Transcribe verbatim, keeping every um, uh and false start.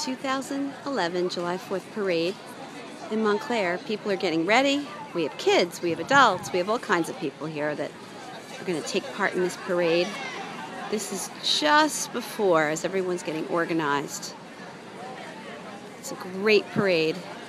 two thousand eleven July fourth parade in Montclair. People are getting ready. We have kids, we have adults, we have all kinds of people here that are going to take part in this parade. This is just before, as everyone's getting organized. It's a great parade.